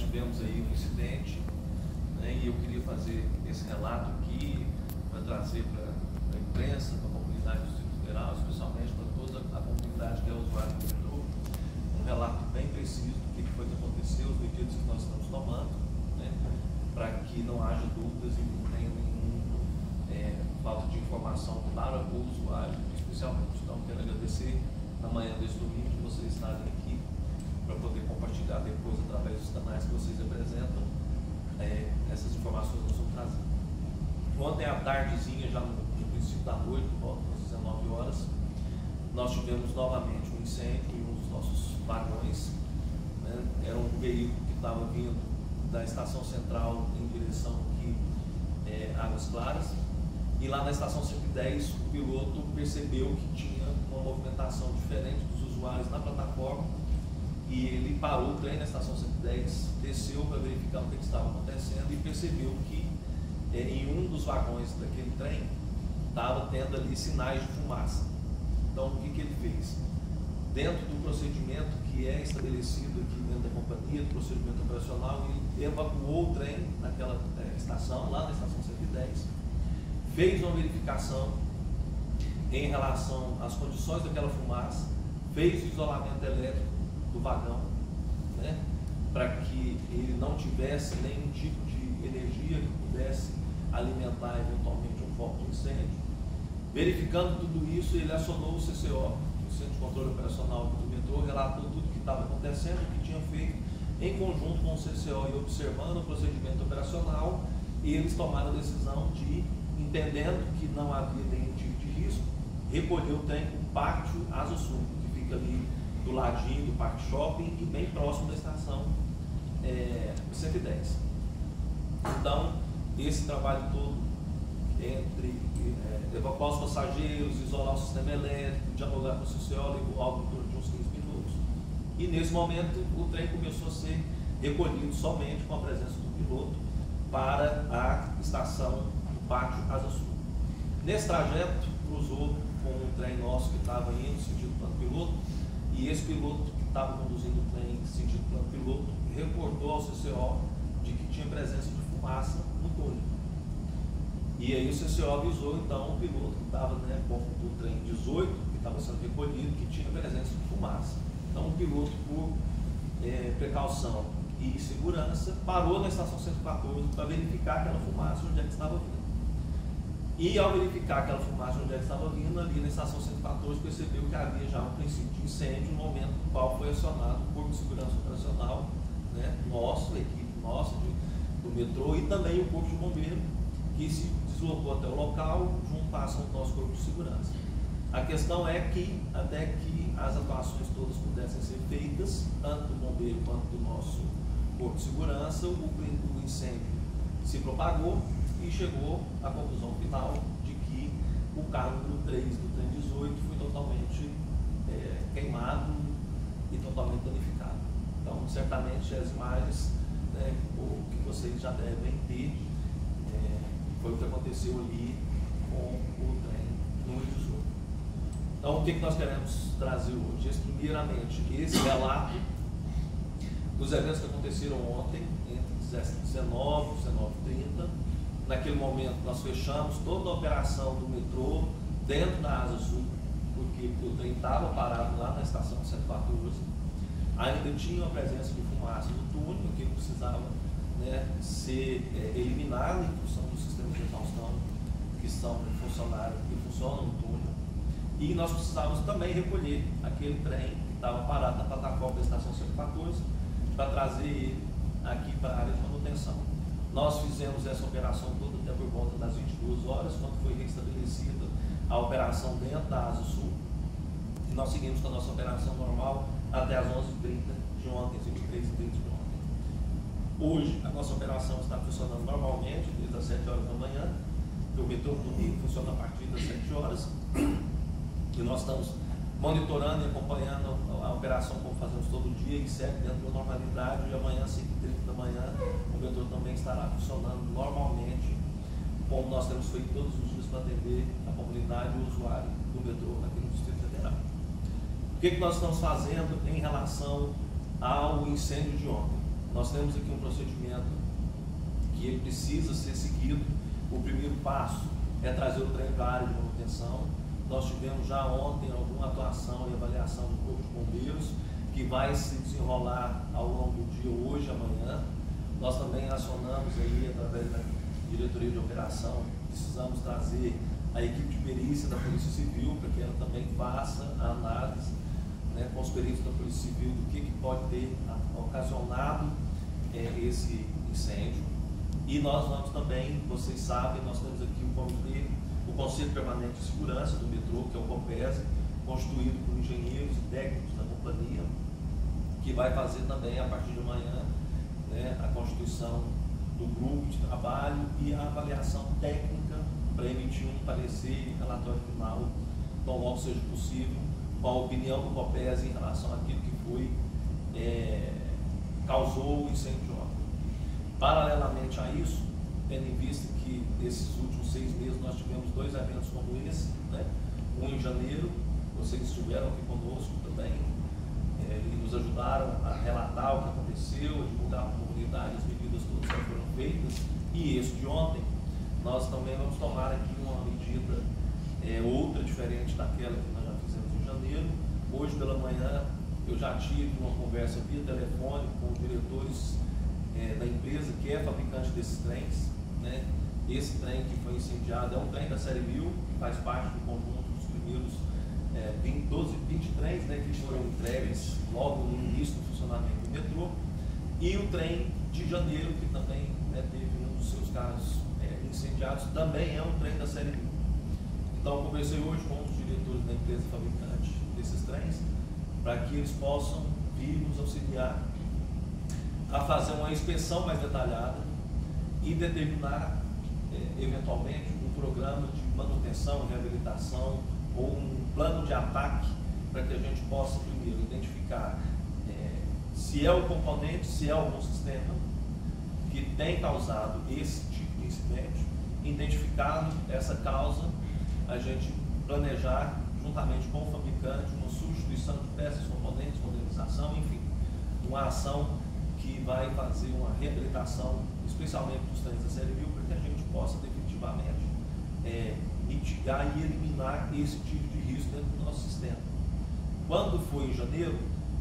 tivemos aí um incidente, né, e eu queria fazer esse relato aqui para trazer para a imprensa, para a comunidade do Distrito Federal, especialmente para toda a comunidade que é usuária do metrô, um relato bem preciso do que foi que aconteceu, os medidas que nós estamos tomando, né, para que não haja dúvidas e não tenha nenhuma falta de informação para o usuário, especialmente. Então, quero agradecer na manhã deste domingo que vocês estarem aqui para poder compartilhar depois através dos canais que vocês apresentam essas informações que nós vamos trazer. Ontem à tardezinha, já no princípio da noite, por volta das 19 horas, nós tivemos novamente um incêndio em um dos nossos vagões, né? Era um veículo que estava vindo da estação central em direção aqui, Águas Claras, e lá na estação 110 o piloto percebeu que tinha uma movimentação diferente dos usuários na plataforma e ele parou o trem na estação 110, desceu para verificar o que estava acontecendo e percebeu que em um dos vagões daquele trem estava tendo ali sinais de fumaça. Então o que ele fez? Dentro do procedimento que é estabelecido aqui dentro da companhia, do procedimento operacional, ele evacuou o trem naquela estação, lá na estação 110, fez uma verificação em relação às condições daquela fumaça, fez o isolamento elétrico do vagão, né, para que ele não tivesse nenhum tipo de energia que pudesse alimentar eventualmente um foco de incêndio. Verificando tudo isso, ele acionou o CCO, o Centro de Controle Operacional do metrô, relatou tudo o que estava acontecendo, o que tinha feito, em conjunto com o CCO e observando o procedimento operacional, e eles tomaram a decisão de, entendendo que não havia nenhum tipo de risco, recolher o trem para o Pátio Asa Sul, que fica ali do ladinho do Parque Shopping e bem próximo da estação 110. Então, esse trabalho todo entre evacuar os passageiros, isolar o sistema elétrico, dialogar com o CCO, levou algo em torno de uns 15 minutos. E nesse momento o trem começou a ser recolhido somente com a presença do piloto para a estação do Pátio Asa Sul. Nesse trajeto, cruzou com um trem nosso que estava indo sentido plano piloto, e esse piloto que estava conduzindo o trem sentido plano piloto reportou ao CCO de que tinha presença de fumaça no túnel. E aí o CCO avisou então o piloto que estava, né, com o trem 18, que estava sendo recolhido, que tinha presença de fumaça. Então o piloto, por precaução e segurança, parou na estação 114 para verificar aquela fumaça onde é que estava vindo. E ao verificar aquela fumaça onde é que estava vindo, ali na estação 114 percebeu que havia já um princípio de incêndio, no momento no qual foi acionado o Corpo de Segurança Operacional, né, nosso, a equipe nossa do metrô, e também o Corpo de Bombeiro, que se deslocou até o local, junto ao nosso Corpo de Segurança. A questão é que, até que as atuações todas pudessem ser feitas, tanto do bombeiro quanto do nosso Corpo de Segurança, o incêndio se propagou e chegou à conclusão final de que o carro número 3 do trem 18 foi totalmente queimado e totalmente danificado. Então, certamente, as imagens, né, que vocês já devem ter, foi o que aconteceu ali com o trem número 18. Então, o que nós queremos trazer hoje? Primeiramente, esse relato dos eventos que aconteceram ontem, entre 19 e 19h30. Naquele momento, nós fechamos toda a operação do metrô dentro da Asa Sul, porque o trem estava parado lá na estação 114. Ainda tinha a presença de fumaça no túnel, que precisava, né, ser eliminado em função dos sistemas de exaustão que funcionam no túnel. E nós precisávamos também recolher aquele trem que estava parado na plataforma da estação 114 para trazer ele aqui para a área de manutenção. Nós fizemos essa operação toda até por volta das 22 horas, quando foi restabelecida a operação dentro da Asa Sul, e nós seguimos com a nossa operação normal até as 11h30 de ontem, 23h30 de ontem. Hoje, a nossa operação está funcionando normalmente, desde as 7 horas da manhã, porque o metrô do Rio funciona a partir das 7 horas, e nós estamos monitorando e acompanhando a operação como fazemos todo dia, e segue dentro da normalidade, e amanhã, às 5h30 da manhã, o metrô também estará funcionando normalmente, como nós temos feito todos os dias para atender a comunidade e o usuário do metrô aqui no Distrito Federal. O que nós estamos fazendo em relação ao incêndio de ontem? nós temos aqui um procedimento que ele precisa ser seguido. O primeiro passo é trazer o trem para a área de manutenção. Nós tivemos já ontem alguma atuação e avaliação do Corpo de Bombeiros, que vai se desenrolar ao longo do dia, hoje e amanhã. Nós também acionamos aí, através da diretoria de operação, precisamos trazer a equipe de perícia da Polícia Civil, para que ela também faça a análise, né, com os peritos da Polícia Civil do que pode ter ocasionado esse incêndio. E nós vamos também, vocês sabem, nós temos aqui o Conselho Permanente de Segurança do metrô, que é o COPESE, constituído por engenheiros e técnicos da companhia, que vai fazer também, a partir de amanhã, né, a constituição do grupo de trabalho e a avaliação técnica para emitir um parecer e relatório final, tão logo seja possível, com a opinião do COPESE em relação àquilo que foi, causou o incêndio de ontem. Paralelamente a isso, tendo em vista que nesses últimos 6 meses nós tivemos 2 eventos como esse, né? Um em janeiro, vocês estiveram aqui conosco também, e nos ajudaram a relatar o que aconteceu, a divulgar para a comunidade as medidas todas que foram feitas, e esse de ontem, nós também vamos tomar aqui uma medida outra, diferente daquela que nós já fizemos em janeiro. Hoje pela manhã eu já tive uma conversa via telefone com os diretores da empresa que é fabricante desses trens, né? Esse trem que foi incendiado é um trem da série 1000, que faz parte do conjunto dos primeiros 20 trens, né, que foram entregues logo no início do funcionamento do metrô, e o trem de janeiro, que também, né, teve um dos seus carros incendiados, também é um trem da série 1000. Então eu conversei hoje com os diretores da empresa fabricante desses trens, para que eles possam vir nos auxiliar a fazer uma inspeção mais detalhada e determinar eventualmente um programa de manutenção, reabilitação ou um plano de ataque, para que a gente possa primeiro identificar se é o componente, se é algum sistema que tem causado esse tipo de incidente. Identificado essa causa, a gente planejar juntamente com o fabricante uma substituição de peças, componentes, modernização, enfim, uma ação que vai fazer uma reabilitação, especialmente dos trens da série 1000, para que a gente possa definitivamente mitigar e eliminar esse tipo de risco dentro do nosso sistema. Quando foi em janeiro,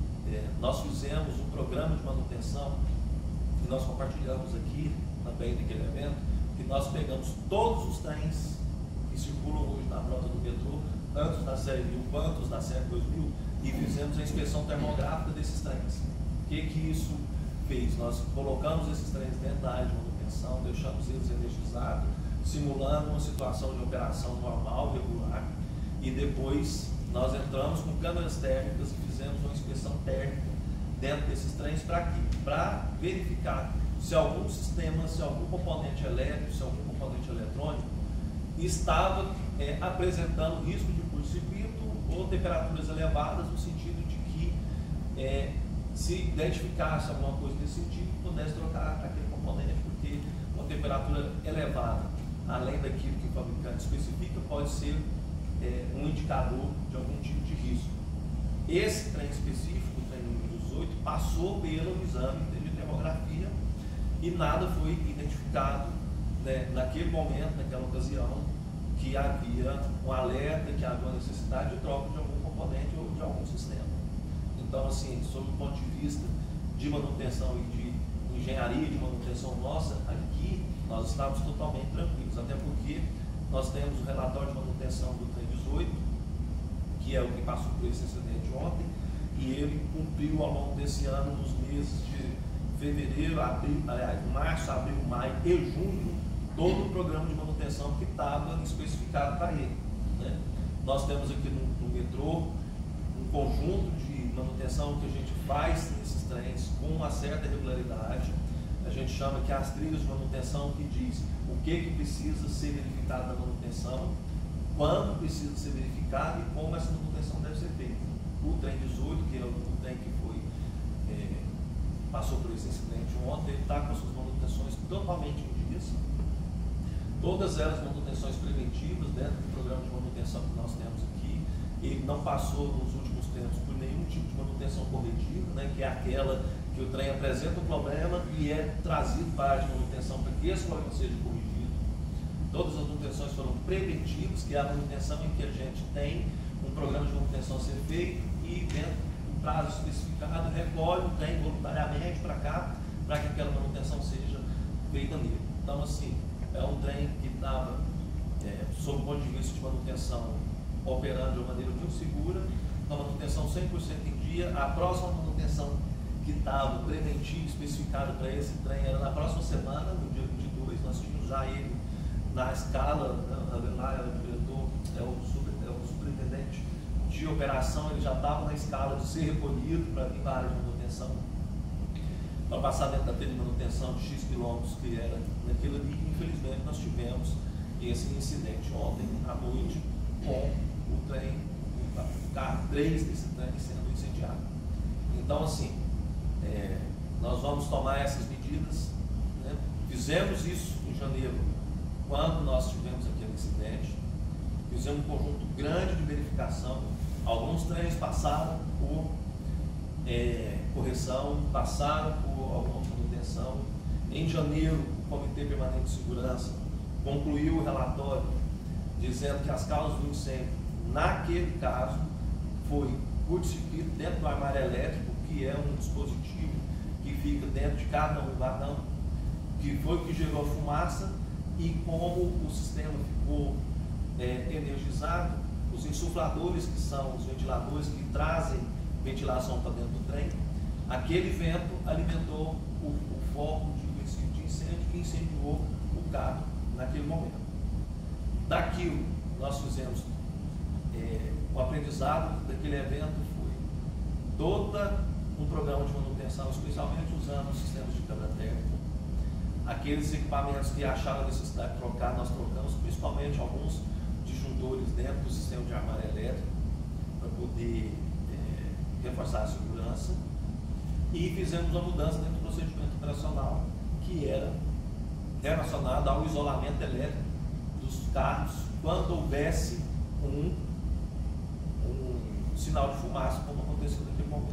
nós fizemos um programa de manutenção que nós compartilhamos aqui também naquele evento, que nós pegamos todos os trens que circulam hoje na frota do metrô, tanto da série 1000 quanto os da série 2000, e fizemos a inspeção termográfica desses trens. O que isso fez? Nós colocamos esses trens dentro da área de manutenção, deixamos eles energizados, simulando uma situação de operação normal, regular, e depois nós entramos com câmeras térmicas e fizemos uma inspeção térmica dentro desses trens. Para quê? Para verificar se algum sistema, se algum componente elétrico, se algum componente eletrônico estava apresentando risco de curto-circuito ou temperaturas elevadas, no sentido de que se identificasse alguma coisa nesse sentido, pudesse trocar aquele componente, porque uma temperatura elevada, além daquilo que o fabricante especifica, pode ser um indicador de algum tipo de risco. Esse trem específico, o trem número 18, passou pelo exame de termografia e nada foi identificado, né, naquele momento, naquela ocasião, que havia um alerta, que havia uma necessidade de troca de algum componente ou de algum sistema. Então, assim, sob o ponto de vista de manutenção e de engenharia de manutenção nossa, aqui nós estávamos totalmente tranquilos, até porque nós temos o relatório de manutenção do trem 18, que é o que passou por esse incidente ontem, e ele cumpriu ao longo desse ano, nos meses de fevereiro, abril, março, abril, maio e junho, todo o programa de manutenção que estava especificado para ele, né? Nós temos aqui no metrô um conjunto de manutenção que a gente faz nesses trens com uma certa regularidade. A gente chama que as trilhas de manutenção, que diz o que precisa ser verificado na manutenção, quando precisa ser verificado e como essa manutenção deve ser feita. O trem 18, que é o trem que passou por esse incidente ontem, ele está com as suas manutenções totalmente em dias, todas elas manutenções preventivas dentro do programa de manutenção que nós temos aqui. Ele não passou nos últimos tempos por nenhum tipo de manutenção corretiva, né, que é aquela que o trem apresenta um problema e é trazido para a área de manutenção para que esse problema seja corrigido. Todas as manutenções foram preventivas, que é a manutenção em que a gente tem um programa de manutenção a ser feito e dentro do prazo especificado recolhe o trem voluntariamente para cá, para que aquela manutenção seja feita nele. Então, assim, é um trem que estava, sob o ponto de vista de manutenção, operando de uma maneira muito segura, uma manutenção 100% em dia. A próxima manutenção que estava preventiva, especificada para esse trem, era na próxima semana, no dia 22, nós tínhamos já ele na escala, lá era o diretor, é o superintendente de operação, ele já estava na escala de ser recolhido para vir para a área de manutenção, para passar dentro daquele manutenção de X quilômetros que era naquilo ali. Infelizmente nós tivemos esse incidente ontem à noite com o trem, o carro 3 desse trem sendo incendiado. Então, assim, nós vamos tomar essas medidas, né? Fizemos isso em janeiro, quando nós tivemos aquele incidente, fizemos um conjunto grande de verificação. Alguns trens passaram por correção, passaram por alguma manutenção. Em janeiro, o Comitê Permanente de Segurança concluiu o relatório dizendo que as causas do incêndio, naquele caso, foi curto-circuito dentro do armário elétrico, que é um dispositivo que fica dentro de cada um vagão, que foi o que gerou fumaça. E como o sistema ficou energizado, os insufladores, que são os ventiladores que trazem ventilação para dentro do trem, aquele vento alimentou o foco de incêndio que incendiou o carro naquele momento. Daquilo, nós fizemos o aprendizado daquele evento, foi todo um programa de manutenção, especialmente usando os sistemas de câmara térmica. Aqueles equipamentos que acharam a necessidade de trocar, nós trocamos, principalmente alguns disjuntores dentro do sistema de armário elétrico, para poder reforçar a segurança. E fizemos uma mudança dentro do procedimento operacional, que era relacionado ao isolamento elétrico dos carros quando houvesse um sinal de fumaça, como aconteceu naquele momento.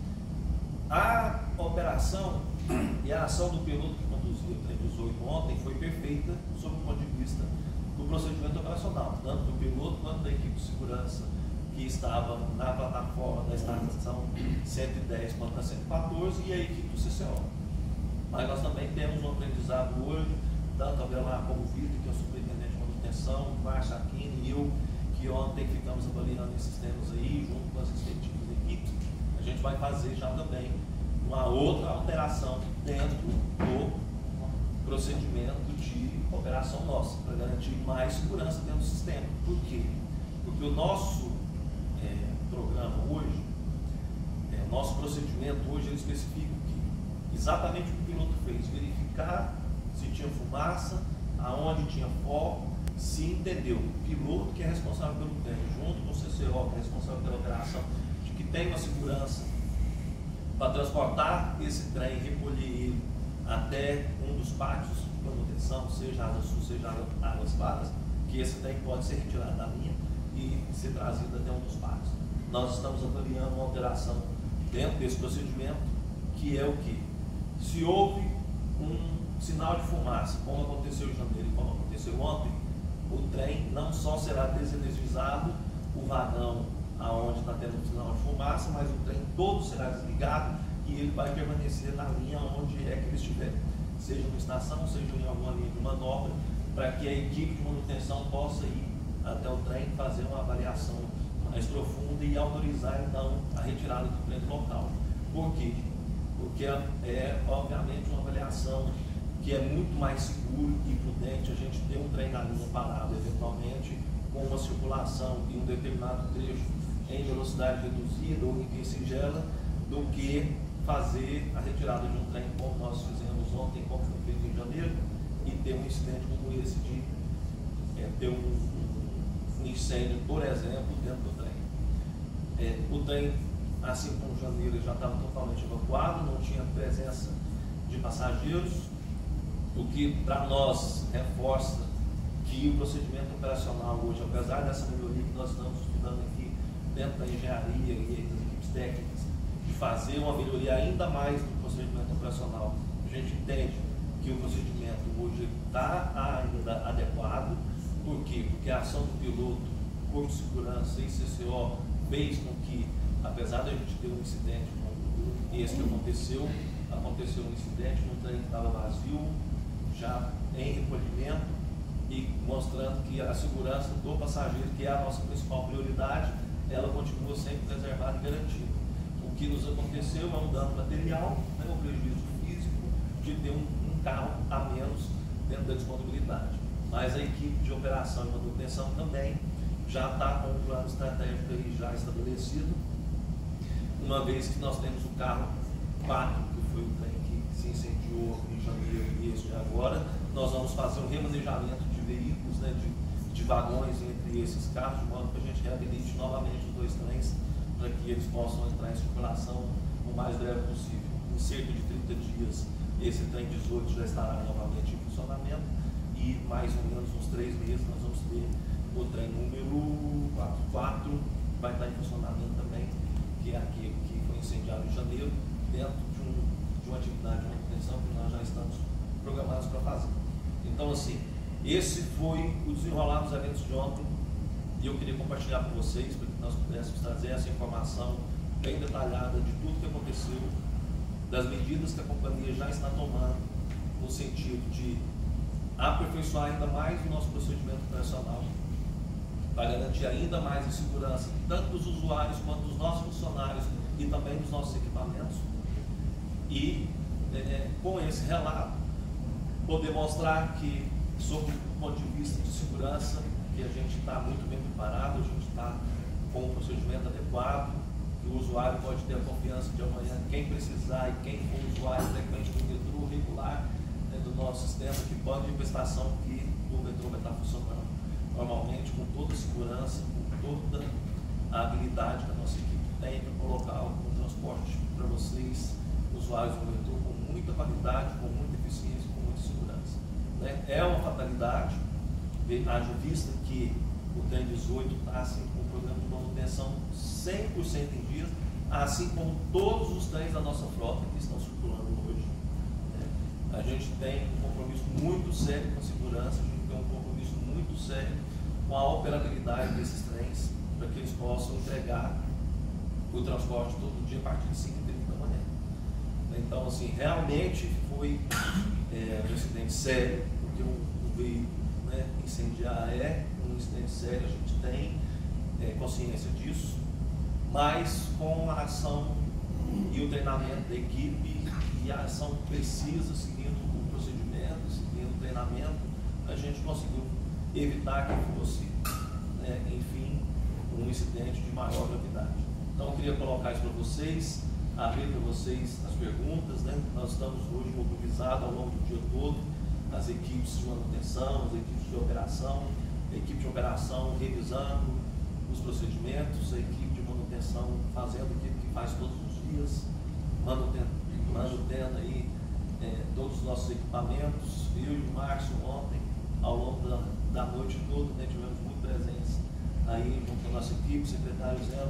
A operação e a ação do piloto que conduziu o trem 18 ontem foi perfeita sob o ponto de vista do procedimento operacional, tanto do piloto quanto da equipe de segurança que estava na plataforma da estação 110 quanto na 114 e a equipe do CCO. Mas nós também temos um aprendizado hoje, tanto a Belar como o Vitor, que é o superintendente de manutenção, o Márcio Aquino e eu, que ontem ficamos avaliando esses temas aí, junto com as respectivas equipes. A gente vai fazer já também uma outra alteração dentro do procedimento de operação nossa, para garantir mais segurança dentro do sistema. Por quê? Porque o nosso programa hoje, o nosso procedimento hoje, ele especifica que exatamente o que o piloto fez, verificar se tinha fumaça, aonde tinha foco, se entendeu. O piloto que é responsável pelo trem, junto com o CCO, que é responsável pela operação, de que tem uma segurança para transportar esse trem e recolher ele até um dos pátios de manutenção, seja a água sul, seja a águas claras, que esse trem pode ser retirado da linha e ser trazido até um dos pátios. Nós estamos avaliando uma alteração dentro desse procedimento, que é o que? Se houve um sinal de fumaça, como aconteceu em janeiro e como aconteceu ontem, o trem não só será desenergizado, o vagão aonde está tendo um sinal de fumaça, mas o trem todo será desligado e ele vai permanecer na linha onde é que ele estiver, seja numa estação, seja em alguma linha de manobra, para que a equipe de manutenção possa ir até o trem, fazer uma avaliação mais profunda e autorizar então a retirada do trem do local. Por quê? Porque é obviamente uma avaliação que é muito mais seguro e prudente a gente ter um trem na linha parado, eventualmente com uma circulação e um determinado trecho em velocidade reduzida ou em singela, do que fazer a retirada de um trem como nós fizemos ontem, como foi feito em janeiro, e ter um incidente como esse de ter um incêndio, por exemplo, dentro do trem. O trem, assim como janeiro, já estava totalmente evacuado, não tinha presença de passageiros, o que para nós reforça que o procedimento operacional hoje, apesar dessa melhoria que nós estamos estudando aqui dentro da engenharia e das equipes técnicas, de fazer uma melhoria ainda mais no procedimento operacional. A gente entende que o procedimento hoje está ainda adequado. Por quê? Porque a ação do piloto, Corpo de Segurança e CCO fez com que, apesar de a gente ter um incidente como esse que aconteceu um incidente no trem que estava vazio, já em recolhimento, e mostrando que a segurança do passageiro, que é a nossa principal prioridade, ela continua sempre preservada e garantida. O que nos aconteceu é um dano material, né, um prejuízo físico de ter um carro a menos dentro da disponibilidade. Mas a equipe de operação e manutenção também já está com um plano estratégico aí já estabelecido, uma vez que nós temos o carro 4, que foi o trem que se incendiou em janeiro e este agora, nós vamos fazer um remanejamento de veículos, né, de vagões entre esses carros, de modo que a gente reabilite novamente os dois trens, para que eles possam entrar em circulação o mais breve possível. Em cerca de 30 dias, esse trem 18 já estará novamente em funcionamento, e mais ou menos uns 3 meses nós vamos ter o trem número 4, vai estar em funcionamento também, que é aquele que foi incendiado em janeiro, dentro de uma atividade de manutenção que nós já estamos programados para fazer. Então, assim, esse foi o desenrolar dos eventos de ontem, e eu queria compartilhar com vocês, para que nós pudéssemos trazer essa informação bem detalhada de tudo que aconteceu, das medidas que a companhia já está tomando, no sentido de aperfeiçoar ainda mais o nosso procedimento operacional, para garantir ainda mais a segurança, tanto dos usuários quanto dos nossos funcionários e também dos nossos equipamentos. E com esse relato, poder mostrar que, sob o ponto de vista de segurança, que a gente está muito bem preparado, a gente está com um procedimento adequado, que o usuário pode ter a confiança de amanhã, quem precisar e quem for usuário frequente do metrô regular, né, do nosso sistema, que pode ir para a estação que o metrô vai estar funcionando normalmente, com toda a segurança, com toda a habilidade que a nossa equipe tem para colocar o transporte para vocês, usuários do metrô, com muita qualidade, com muita eficiência, com muita segurança. Né? É uma fatalidade, haja vista que o trem 18 está assim, com o programa de manutenção 100% em dias, assim como todos os trens da nossa frota que estão circulando hoje. Né? A gente tem um compromisso muito sério com a segurança, a gente tem um compromisso muito sério com a operabilidade desses trens, para que eles possam entregar o transporte todo dia a partir de 5h30 da manhã. Então, assim, realmente foi um incidente sério, porque um veículo, né, incendiar é um incidente sério, a gente tem consciência disso, mas com a ação e o treinamento da equipe e a ação precisa, seguindo o procedimento, seguindo o treinamento, a gente conseguiu evitar que fosse, enfim, um incidente de maior gravidade. Então, eu queria colocar isso para vocês, abrir para vocês as perguntas, né? Nós estamos hoje mobilizados ao longo do dia todo, as equipes de manutenção, as equipes de operação, a equipe de operação revisando os procedimentos, a equipe de manutenção fazendo aquilo que faz todos os dias, manutendo aí todos os nossos equipamentos. Eu e o Márcio ontem, ao longo da noite toda, né, tivemos muito presença aí junto com a nossa equipe, o secretário Zé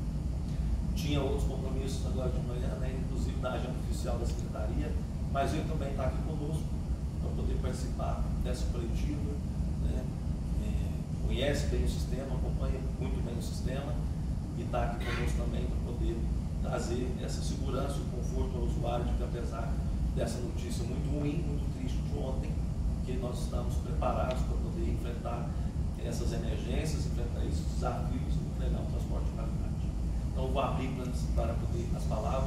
tinha outros compromissos agora de manhã, né, inclusive da agenda oficial da Secretaria, mas ele também está aqui conosco para poder participar dessa coletiva, né, conhece bem o sistema, acompanha muito bem o sistema e está aqui conosco também para poder trazer essa segurança e conforto ao usuário, de que apesar dessa notícia muito ruim, muito triste de ontem, que nós estamos preparados para poder enfrentar essas emergências, enfrentar esses desafios e entregar um transporte de qualidade. Então, eu vou abrir para poder as palavras.